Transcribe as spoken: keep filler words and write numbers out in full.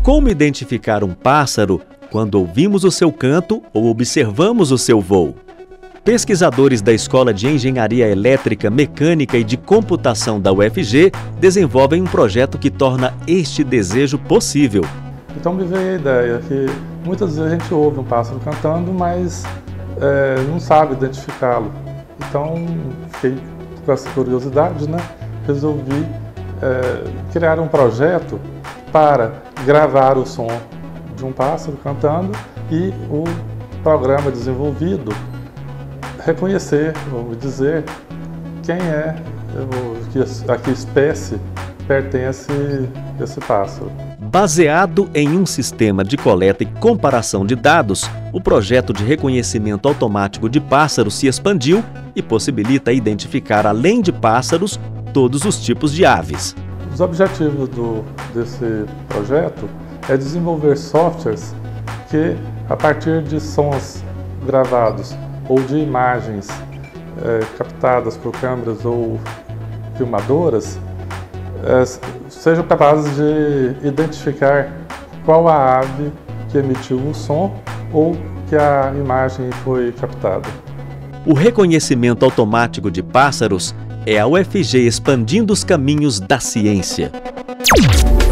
Como identificar um pássaro quando ouvimos o seu canto ou observamos o seu voo? Pesquisadores da Escola de Engenharia Elétrica, Mecânica e de Computação da U F G desenvolvem um projeto que torna este desejo possível. Então me veio a ideia que muitas vezes a gente ouve um pássaro cantando, mas é, não sabe identificá-lo. Então fiquei com essa curiosidade, né? Resolvi é, criar um projeto para gravar o som de um pássaro cantando e o programa desenvolvido reconhecer, vamos dizer, quem é, a que espécie pertence esse pássaro. Baseado em um sistema de coleta e comparação de dados, o projeto de reconhecimento automático de pássaros se expandiu e possibilita identificar, além de pássaros, todos os tipos de aves. Os objetivos do, desse projeto é desenvolver softwares que, a partir de sons gravados ou de imagens é, captadas por câmeras ou filmadoras, é, sejam capazes de identificar qual a ave que emitiu o som ou que a imagem foi captada. O reconhecimento automático de pássaros é a U F G expandindo os caminhos da ciência.